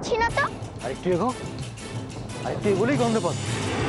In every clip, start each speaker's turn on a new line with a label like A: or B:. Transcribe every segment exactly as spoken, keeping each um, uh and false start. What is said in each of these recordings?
A: পাচ্ছি না তো।
B: আরেকটু এগো, আরেকটু এগোলেই গন্ধ পাচ্ছি।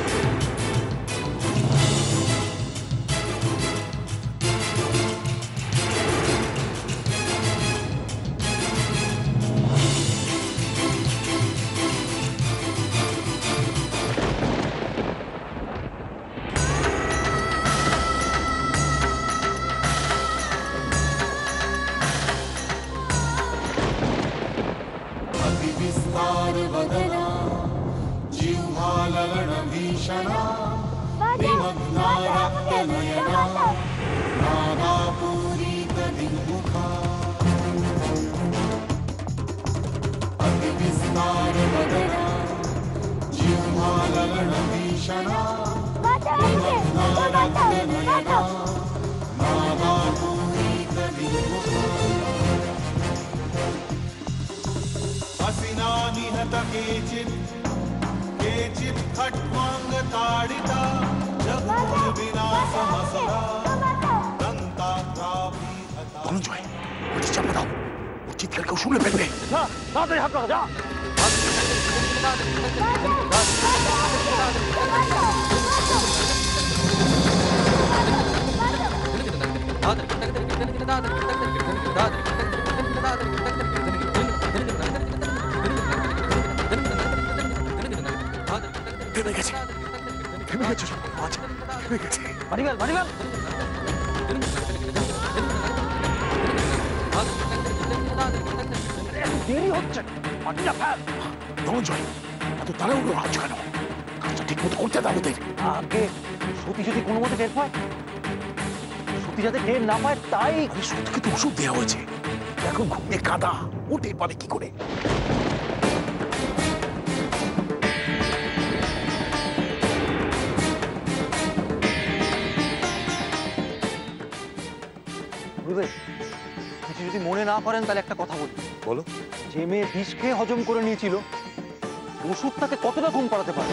C: ধনঞ্জয়, বলছি চাপা দাও, ওর চিৎকার কেউ শুনে ফেলবে।
B: তাড়াতাড়ি হাত রাখো, যা।
C: থেমে গেছে, থেমে গেছে সব, আচ্ছা থেমে গেছে।
B: মানিবেল, মানিবেল। দেরি হচ্ছে, মাটিটা ফেল।
C: ধনঞ্জয়, এত তাড়াহুড়ো আজ কেন? কাজটা ঠিক মতো করতে দাও ওদের।
B: আগে সতী যদি কোনো মতে টের পায়, সতী যাতে টের না পায় তাই।
C: সত্যকে তো ওষুধ দেওয়া হয়েছে, এখন ঘুমিয়ে কাদা, ও টের পাবে কি করে?
B: গুরুদেব, কিছু যদি মনে না করেন তাহলে একটা কথা বলি।
C: বলো।
B: যে মেয়ে বিষ খেয়ে হজম করে নিয়েছিল, ওষুধ তাকে কতটা ঘুম পাড়াতে পারে?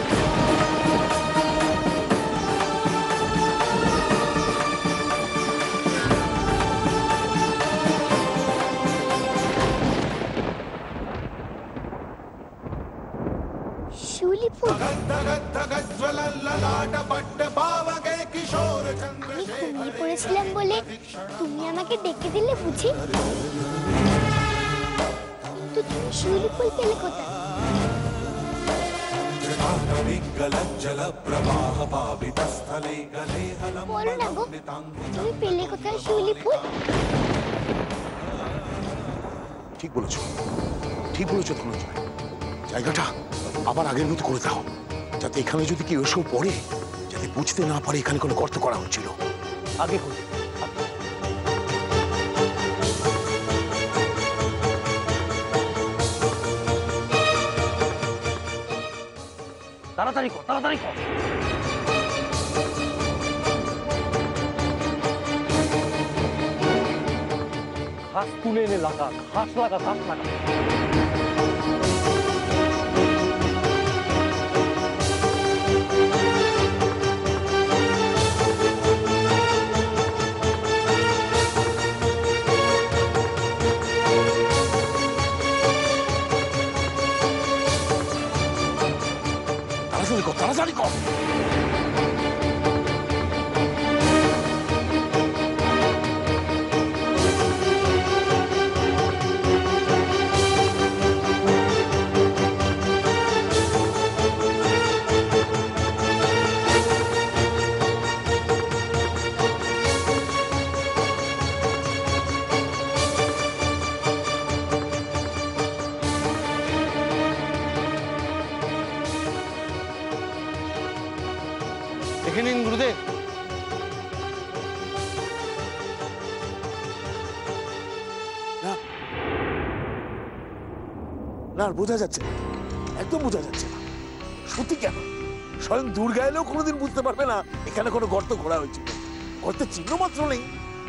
A: শিউলি ফুল। আমি ঘুমিয়ে পড়েছিলাম বলে তুমি আমাকে ডেকে দিলে বুঝি? কিন্তু তুমি শিউলি ফুল পেলে কোথায়? বলো না গো, তুমি পেলে কোথায় শিউলি ফুল?
C: ঠিক বলেছ, ঠিক বলেছ ধনঞ্জয়। জায়গাটা আবার আগের মতো করে দাও, যাতে এখানে যদি কেউ এসেও পড়ে যাতে বুঝতে না পারে এখানে কোনো গর্ত করা হচ্ছিল।
B: আগে করি। তাড়াতাড়ি কর, তাড়াতাড়ি কর। ঘাস তুলে এনে লাগা, ঘাস লাগা, ঘাস লাগা।
C: তাড়াতাড়ি কর, তাড়াতাড়ি কর।
B: দেখে নিন গুরুদেব।
C: না না, বোঝা যাচ্ছে না, একদম বোঝা যাচ্ছে না। সত্যি কেন? স্বয়ং দুর্গা এলেও কোনোদিন বুঝতে পারবে না এখানে কোনো গর্ত করা হয়েছিল। গর্তের চিহ্ন মাত্র নেই।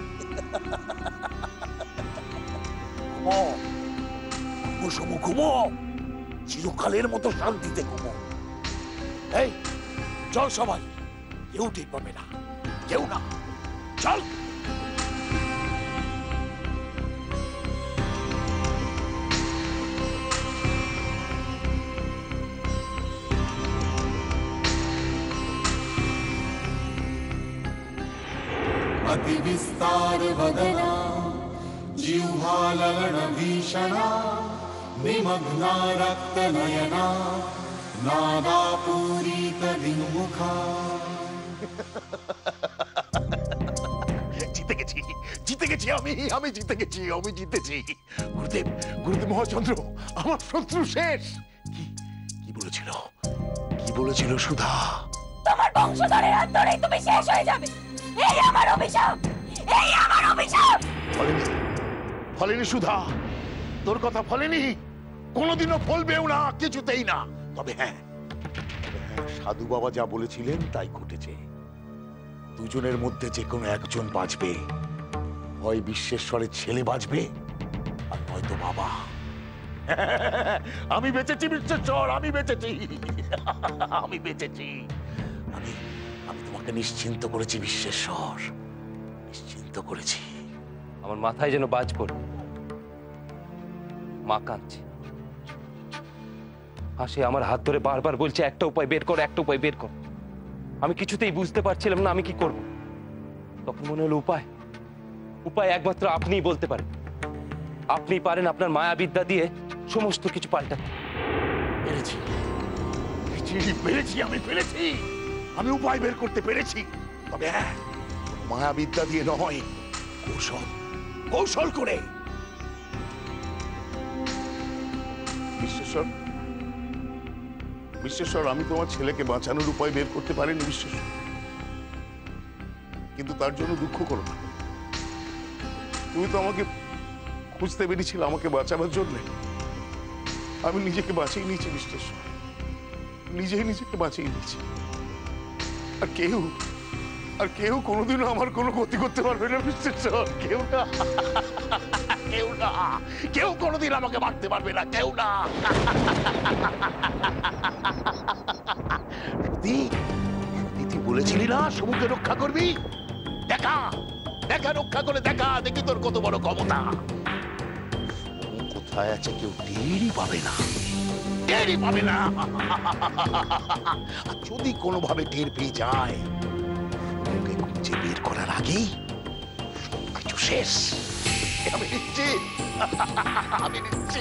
C: ঘুমো ঘুমো, চিরকালের মতো শান্তিতে ঘুমো। এই চল সবাই, কেউ টের পাবে না, কেউ না, চল।
D: अतिविस्तार वदना जिह्वालगण भीषणा निमग्ना रक्तनयना नादापूरित दिङ्मुखा।
C: জিতে গেছি, জিতে গেছি আমি, আমি জিতে গেছি, আমি জিতেছি। গুরুদেব, গুরুদেব মহাচন্দ্র, আমার শত্রু শেষ। কি কি বলেছিল, কি বলেছিল সুধা?
E: তোমার বংশধরের হাত ধরেই তুমি শেষ হয়ে যাবে। এই আমার অভিশাপ, এই আমার অভিশাপ।
C: ফলেনি, ফলেনি সুধা, তোর কথা ফলেনি, কোনোদিনও ফলবেও না, কিছুতেই না। তবে হ্যাঁ, তবে হ্যাঁ, সাধু বাবা যা বলেছিলেন তাই ঘটেছে। দুজনের মধ্যে যে কোনো একজন বাঁচবে, হয় বিশ্বেশ্বরের ছেলে বাঁচবে আর নয়তো বাবা। আমি বেঁচেছি বিশ্বেশ্বর, আমি বেঁচেছি, আমি বেঁচেছি। আমি আমি তোমাকে নিশ্চিন্ত করেছি বিশ্বেশ্বর, নিশ্চিন্ত করেছি।
F: আমার মাথায় যেন বাজ পড়ে, মা কাঁদছে, হাসে আমার হাত ধরে বারবার বলছে একটা উপায় বের কর, একটা উপায় বের কর। আমি কিছুতেই বুঝতে পারছিলাম না আমি কি করব। তখন মনে হলো উপায়, উপায় একমাত্র আপনিই বলতে পারেন। আপনি পারেন আপনার মায়াবিদ্যা দিয়ে সমস্ত কিছু পাল্টাতে।
C: পেরেছি, পেরেছি, পেরেছি, আমি পেরেছি, আমি উপায় বের করতে পেরেছি। তবে হ্যাঁ, মায়াবিদ্যা দিয়ে নয়, কৌশল, কৌশল করে।
G: বিশ্বেশ্বর, বিশ্বেশ্বর, আমি তোমার ছেলেকে বাঁচানোর উপায় বের করতে পারিনি বিশ্বেশ্বর, কিন্তু তার জন্য দুঃখ করো না। তুমি তো আমাকে খুঁজতে বেরিয়েছিলে আমাকে বাঁচাবার জন্য, আমি নিজেকে বাঁচিয়ে নিয়েছি বিশ্বেশ্বর, নিজেই নিজেকে বাঁচিয়ে নিয়েছি। আর কেউ আর কেউ কোনোদিনও আমার কোনো ক্ষতি করতে পারবে না বিশ্বেশ্বর, কেউ না,
C: কেউ না, কেউ কোনোদিন আমাকে মারতে পারবে না, কেউ না। সত্যি, সত্যি তুই বলেছিলি না সমুদ্র রক্ষা করবি? দেখা, দেখা, রক্ষা করে দেখা, দেখি তোর কত বড় ক্ষমতা। সমু কোথায় আছে কেউ টেরই পাবে না, টেরই পাবে না। আর যদি কোনোভাবে টের পেয়ে যায়, ওকে খুঁজে বের করার আগেই সবকিছু শেষ। আমি নিচ্ছি, আমি নিচ্ছি।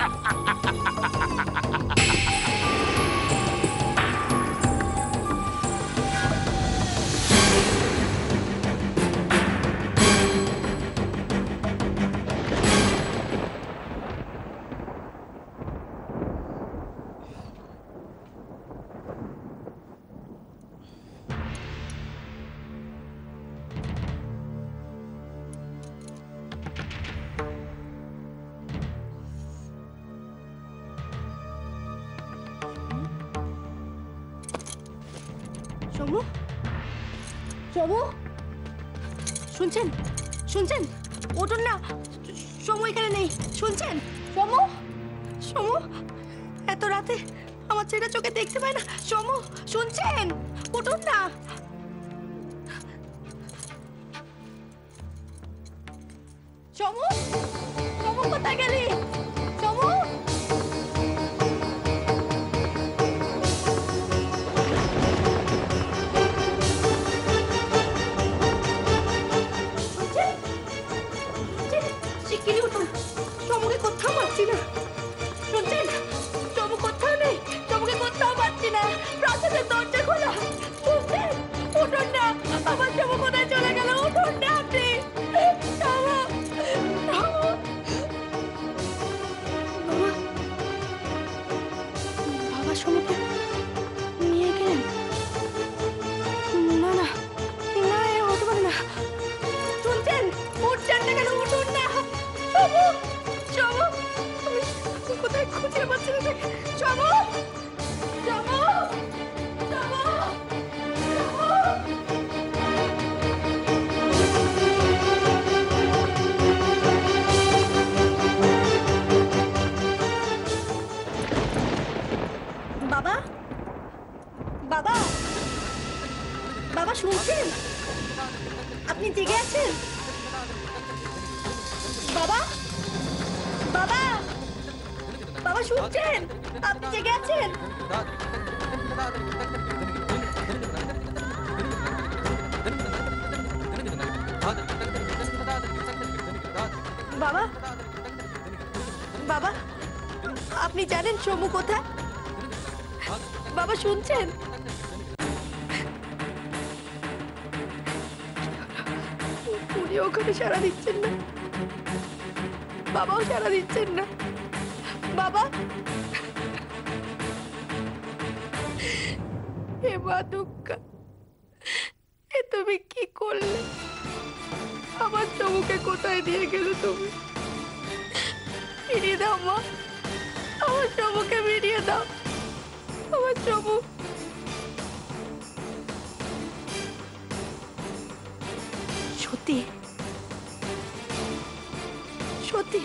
E: সমু, সমু, শুনছেন, শুনছেন? ওঠুন না, সমু এখানে নেই, শুনছেন? সমু, সমু, এত রাতে আমার ছেলেটা চোখে দেখতে পায় না। সমু, শুনছেন? উঠুন না। সমু, সমু কোথায় গেলি? সমু, শিগগিরই উঠুন, সমুকে কোথাও পাচ্ছি না। শুনছেন? সমু কোথাও নেই, সমুকে কোথাও পাচ্ছি না। প্রাসাদের দরজা খোলা, শুনছেন? উঠুন না, আমার সমু কোথায় চলে গেল? উঠুন না আপনি। সমু, সমু। বাবা, বাবা সমুকে নিয়ে গেলেন? না না না, এ হতে পারে না। শুনছেন? উঠছেন না কেন? উঠুন না। সমু, সমু, আমি আমি কোথায় খুঁজে পাচ্ছি না তাকে। সমু, সমু, সমু, সমু। বাবা, বাবা, বাবা শুনছেন? আপনি জেগে আছেন? বাবা, বাবা, বাবা শুনছেন? আপনি জেগে আছেন? বাবা বাবা আপনি জানেন সমু কোথায়? বাবা শুনছেন? উনি ওখানে সাড়া দিচ্ছেন না, বাবাও সাড়া দিচ্ছেন না। বাবা হে মা দুর্গা, এ তুমি কি করলে? আমার চমুকে কোথায় দিয়ে গেলে তুমি? ফিরিয়ে দাও মা, আমার চমুকে ফিরিয়ে দাও। আমার চমু সত্যি সত্যি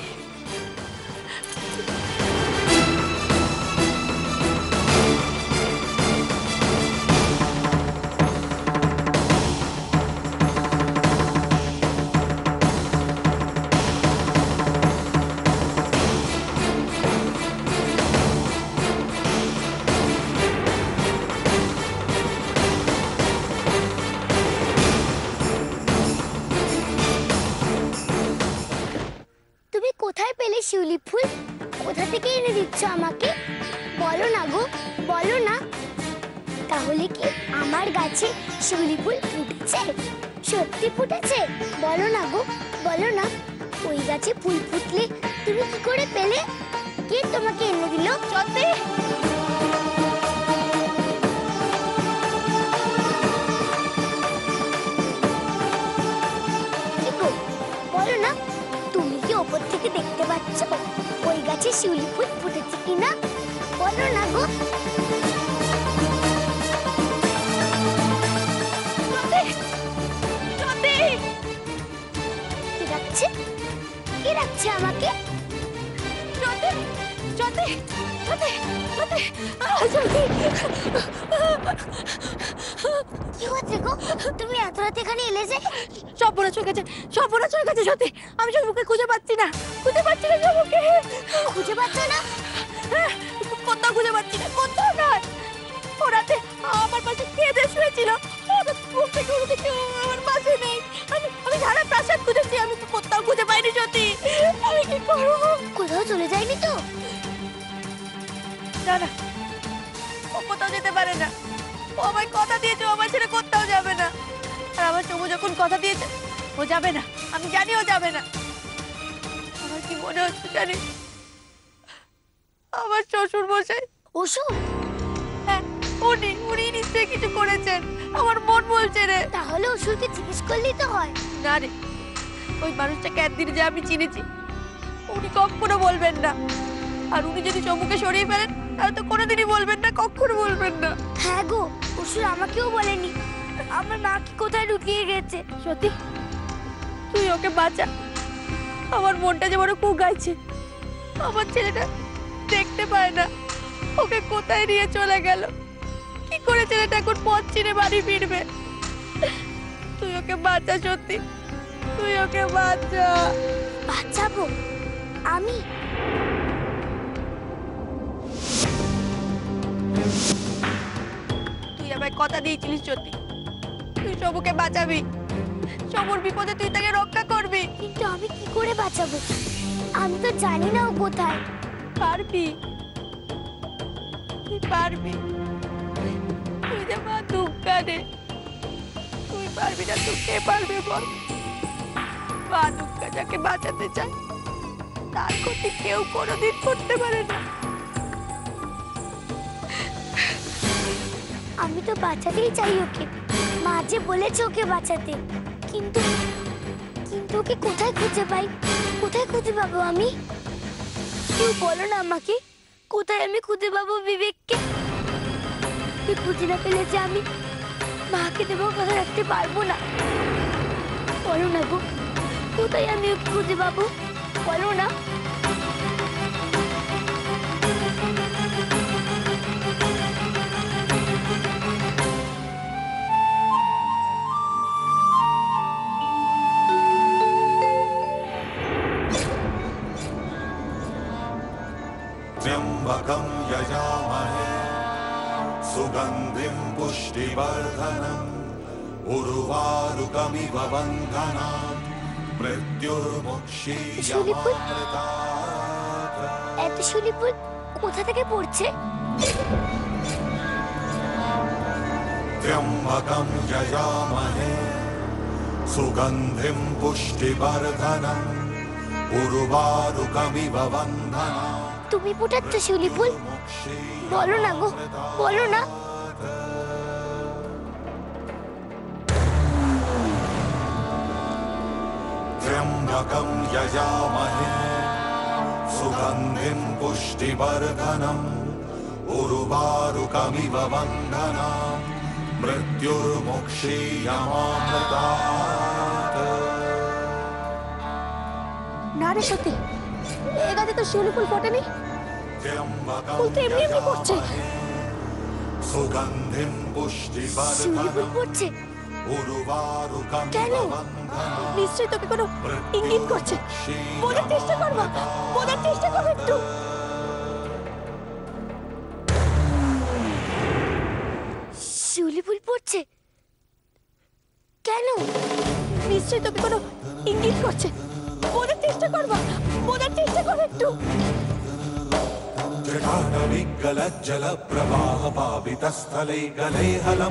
A: শিউলি ফুল কোথা থেকে এনে দিচ্ছ আমাকে? বলো না গো, বলো না। তাহলে কি আমার গাছে শিউলি ফুল ফুটেছে? সত্যি ফুটেছে? বলো না গো, বলো না। ওই গাছে ফুল ফুটলে তুমি কি করে পেলে? কে তোমাকে এনে দিল? সত্যি বলো না, তুমি কি ওপর থেকে দেখতে পাচ্ছ ওই গাছে শিউলি ফুল ফুটেছে কিনা? বলো না গো। কি রাখছে? কি রাখছে আমাকে? কি হচ্ছে গো? তুমি এত রাতে এখানে এলে যে?
E: সব বড় চোখ আছে, সব বড় চোখ আছে। সত্যি আমি চমুকে খুঁজে পাচ্ছি না, খুঁজে পাচ্ছি না চমুকে।
A: খুঁজে পাচ্ছ না?
E: কোথাও খুঁজে পাচ্ছি না, কোথাও নয়। ও রাতে আমার পাশে খেয়ে শুয়েছিল, আমার পাশে নেই। আমি আমি সারা প্রাসাদ খুঁজেছি, আমি তো কোথাও খুঁজে পাইনি। সত্যি আমি কি করবো?
A: কোথাও চলে যায়নি তো?
E: না না, ও কোথাও যেতে পারে না। ও আমায় কথা দিয়েছে, ও আমার ছেড়ে কোথাও যাবে না। আর আমার চমু যখন কথা দিয়েছে ও যাবে না, আমি জানি ও যাবে না। আমার কি মনে হচ্ছে জানি, আমার শ্বশুর মশাই
A: ওষুধ?
E: হ্যাঁ, উনি উনি নিশ্চয়ই কিছু করেছেন, আমার মন বলছে রে।
A: তাহলে ওষুধকে জিজ্ঞেস করলেই তো হয়।
E: না রে, ওই মানুষটাকে একদিন যে আমি চিনেছি, উনি কখনো বলবেন না। আর উনি যদি চমুকে সরিয়ে ফেলেন তাহলে তো কোনোদিনই বলবেন না, কখনো বলবেন না।
A: হ্যাঁ গো, ওষুধ আমাকেও বলেনি আমার মা কি কোথায় লুকিয়ে গেছে।
E: সত্যি তুই ওকে বাঁচা, আমার মনটা যে বড় কু গাইছে। আমার ছেলেটা দেখতে পায় না, ওকে কোথায় নিয়ে চলে গেল, কি করে ছেলেটা এখন পথ চিনে বাড়ি ফিরবে। তুই ওকে বাঁচা, সত্যি তুই ওকে বাঁচা।
A: বাঁচাবো আমি?
E: তুই আমায় কথা দিয়েছিলিস সত্যি, তুই সবুকে বাঁচাবি, সবুর বিপদে তুই তাকে রক্ষা করবি।
A: কিন্তু আমি কি করে বাঁচাবো? আমি তো জানি না ও কোথায়।
E: পারবি, তুই পারবি। তুই যে মা দুর্গা রে, তুই পারবি না? তুই কে পারবে বল? মা দুর্গা যাকে বাঁচাতে চায় তার ক্ষতি কেউ কোনোদিন করতে পারে না।
A: আমি তো বাঁচাতেই চাই ওকে, মা যে বলেছে ওকে বাঁচাতে। কিন্তু কিন্তু ওকে কোথায় খুঁজে পাই? কোথায় খুঁজে পাবো আমি? কেউ বলো না আমাকে, কোথায় আমি খুঁজে পাবো বিবেককে? খুঁজে না পেলে যে আমি মাকে দেবো কথা রাখতে পারবো না। বলো না গো, কোথায় আমি ওকে খুঁজে পাবো? বলো না।
D: त्र्यम्बकं यजामहे सुगन्धिं पुष्टिवर्धनम् उर्वारुकमिव बन्धनान्
A: শিউলি ফুল
D: मृत्युर्मुक्षीयमामृतात्
A: এত শিউলি ফুল কোথা থেকে পড়ছে?
D: त्र्यम्बकं यजामहे सुगन्धिं पुष्टिवर्धनम् उर्वारुकमिव बन्धनान्
A: তুমি ফোটাচ্ছ শিউলি ফুল? বলো না গো, বলো না।
D: त्र्यम्बकं यजामहे सुगन्धिं पुष्टिवर्धनम् उर्वारुकमिव बन्धनान् मृत्युर्मुक्षीयमामृतात्
E: না রে সত্যি এ গাছে তো শিউলি ফুল ফোটেনি। ফুল তো এমনি এমনি পড়ছে।
D: सुगन्धिं
A: শিউলি
D: पुष्टिवर्धनम्
A: ফুল পড়ছে
D: उर्वारुकमिव बन्धनान्
E: নিশ্চয়ই তোকে কোনো ইঙ্গিত করছে। বোঝার চেষ্টা করবা, বোঝার চেষ্টা করো একটু।
A: শিউলি ফুল পড়ছে কেন?
E: নিশ্চয়ই তোকে কোনো ইঙ্গিত করছে। বোঝার চেষ্টা করবা, বোঝার চেষ্টা করো একটু।
D: जटाटविग्गलज्जलप्रवाहपावितस्थले गले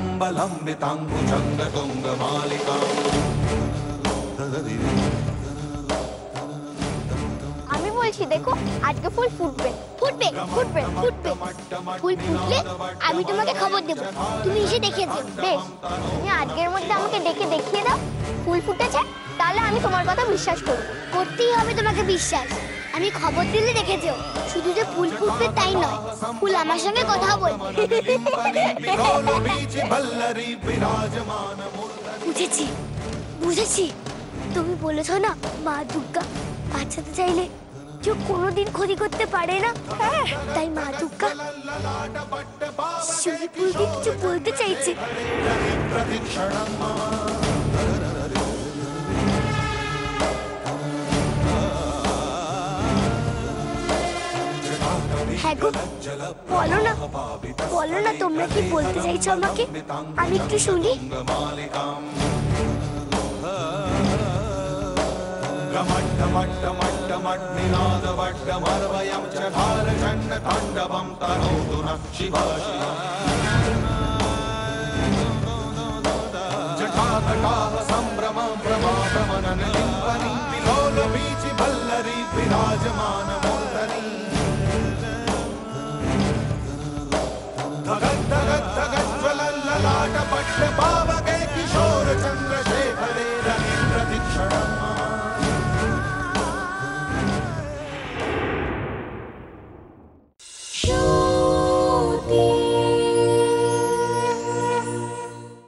D: हलम्बलम्बिताङ्गुजङ्गतुङ्गमालिकाम्
A: আমি বলছি দেখো আজকে ফুল ফুটবে ফুটবে ফুটবে ফুটবে ফুল ফুটলে আমি তোমাকে খবর দেব, তুমি এসে দেখিয়ে দেবে। বেশ, তুমি আজকের মধ্যে আমাকে ডেকে দেখিয়ে দাও ফুল ফুটেছে, তাহলে আমি তোমার কথা বিশ্বাস করব। করতেই হবে তোমাকে বিশ্বাস। আমি খবর দিলে দেখে যেও, শুধু যে ফুল ফুটবে তাই নয়, ফুল আমার সঙ্গে কথা বলবে। বুঝেছি বুঝেছি তুমি বলেছ না মা দুর্গা বাঁচাতে চাইলে কেউ কোনোদিন ক্ষতি করতে পারে না। তাই মা দুর্গা শিউলি ফুল দিয়ে কিছু বলতে চাইছে। হ্যাঁ গো, বলো না বলো না তোমরা কি বলতে চাইছো আমাকে, আমি একটু শুনি।
D: गमट्टमट्टमट्टमट्टनिनादवट्टमर्वयं चकारचण्डताण्डवं तनोतु नः शिवाशिवा जटाकटाः